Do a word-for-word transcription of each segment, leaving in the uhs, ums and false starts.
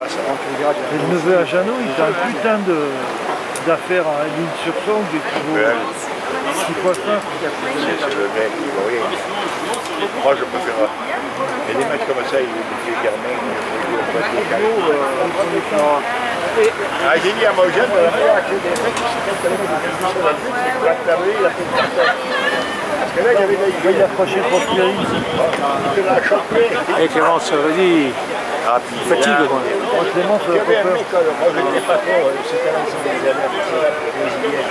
Et le neveu à Jeannot, il fait un putain d'affaires à l'île-sur-Songe et qui vaut six fois ça. C'est le mec, oui. Moi je préfère. Mais des mecs comme ça, ils les gamins, ah, j'ai dit à mon jeune, il y a des mecs qui se parce que là, il y avait des... Il a approché Prosperi. Il l'a chopé. Et Clémence, vas-y. Ah, puis fatigue, quoi. Moi, Clémence, il y avait un peur. mec, moi je n'étais pas trop, c'était l'ensemble des années, brésilienne.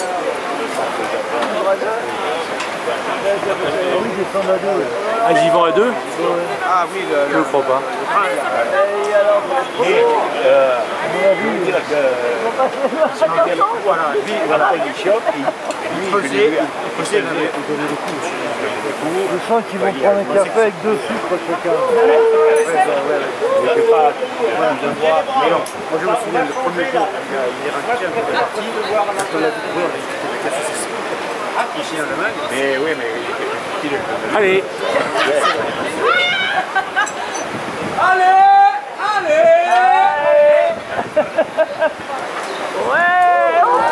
Oui, ils descendent à deux. Ah, ils y vont à deux? Ah oui, le, je ne le crois pas. Mais, euh, je veux dire que voilà, lui, il a la position, et lui, il faisait, il faisait le coup. Je sens qu'ils vont prendre un café avec deux sucres chacun. Il n'était pas de voir. Mais non, moi je me souviens le premier jour, il est rentré, il est parti, quand on l'a découvert, on a dit que c'était cassé ses sucres. Ici en Allemagne. Mais oui, mais il est allez. Allez, allez. Ouais, oh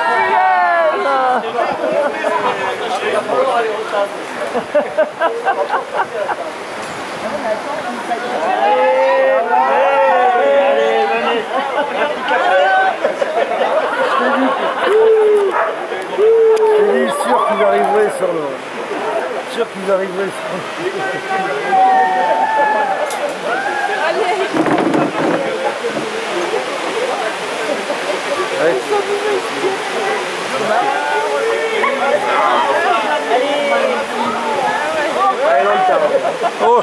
Je suis sûr qu'ils arriveraient sur le... sûr qu'ils arriveraient sur... Allez. Allez, dans le cadre. Oh.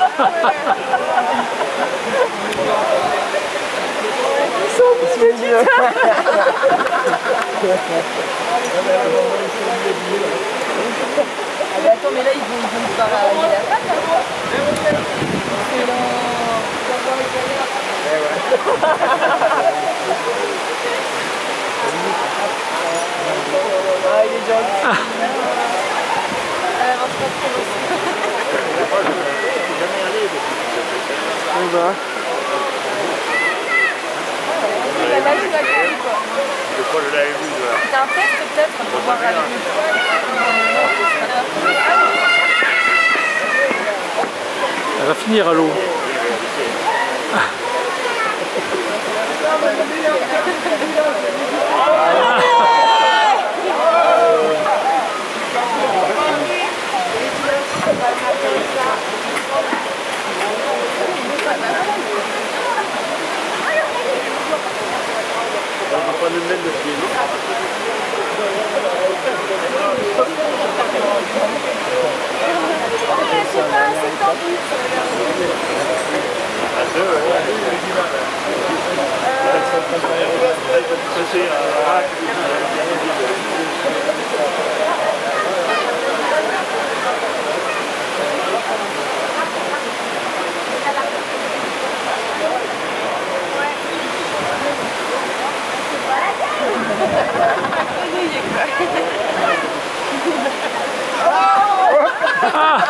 Ils sont obligés du temps. Attends, mais là, ils vont nous faire la patte, hein. Ah, il est gentil. Ah. Elle avance pas trop aussi. On va. La magie va courir, quoi. Je crois que je l'avais vu. C'est un test peut-être pour voir avec le poil. Elle va finir à l'eau. On va pas nous mettre le pied, non? Je sais pas, c'est tendu. À deux, j'ai du mal.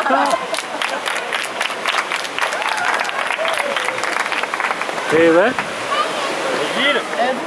Et ouais.